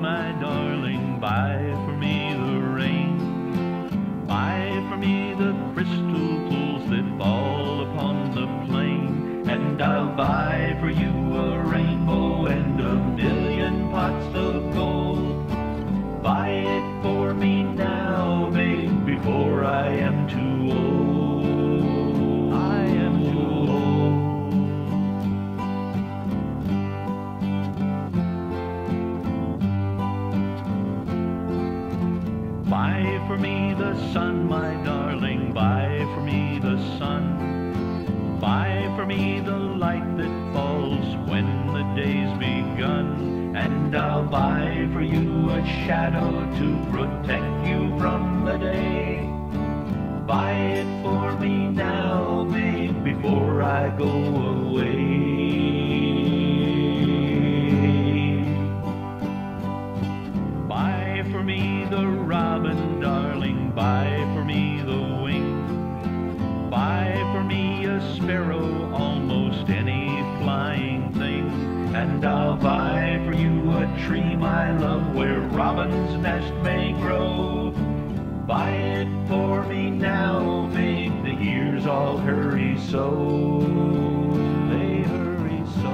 my darling, buy for me the rain. Buy for me the crystal pools that fall upon the plain, and I'll buy for you a rainbow and a million pots of gold. Buy it for me now, babe, before I am too old. I am too old. Buy for me the sun, my darling, buy for me the sun. Buy for me the light that falls when the day's begun, and I'll buy for you a shadow to protect you from the day. Buy it for me now, babe, before I go away. Buy for me the robin, darling, buy for me the wing. Buy for me a sparrow, almost any flying thing, and I'll buy for you a tree, my love, where robin's nest may grow. Buy it for me now, babe, the years all hurry so. They hurry so.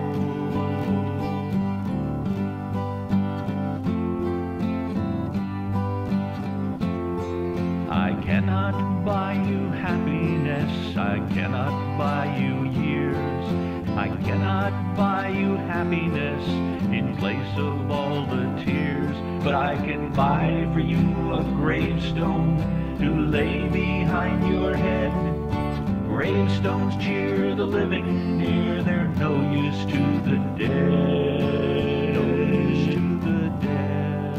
I cannot buy you happiness, I cannot buy you years, I cannot buy you happiness in place of all the tears, but I can buy for you a gravestone to lay behind your head. Gravestones cheer the living, dear, they're no use to the dead. No use to the dead.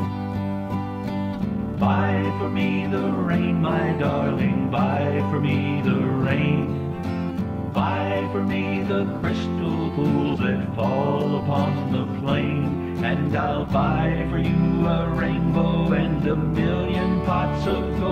Buy for me the rain, my darling, buy for me the rain. Buy for me the crystal pools that fall upon the plain, and I'll buy for you a rainbow and a million pots of gold.